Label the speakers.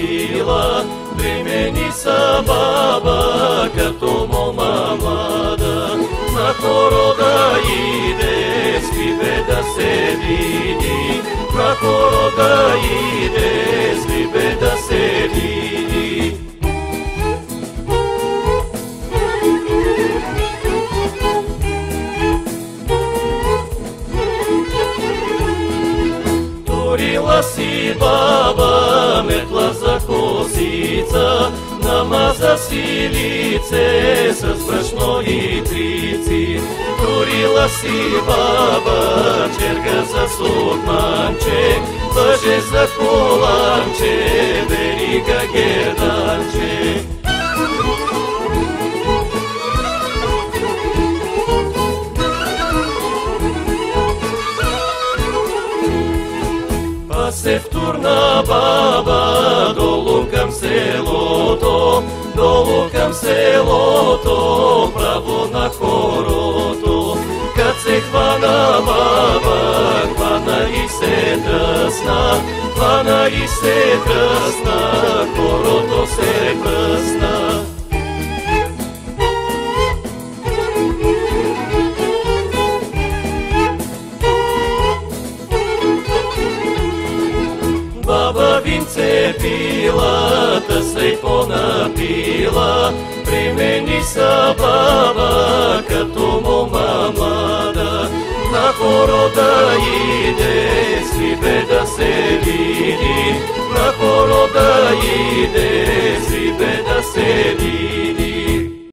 Speaker 1: pila, primeni sa baba като мома млада. На хоро да иде, свибе да се види, на хоро да иде, свибе да се види. Турила си баба метла за косица, намаза си лице с брашно и трици. Турила си баба черга за сукманче, въже за коланче, верига герданче. Се втурна баба долу към селото, долу към селото, право на хорото. Кад се хвана баба, хвана и се дръсна, хвана и се дръсна, хорото се пръсна. Баба винце пила, да се понапила, примени са баба като мома млада. На хоро да иде, свибе да се види, на хоро да иде, свибе да се види.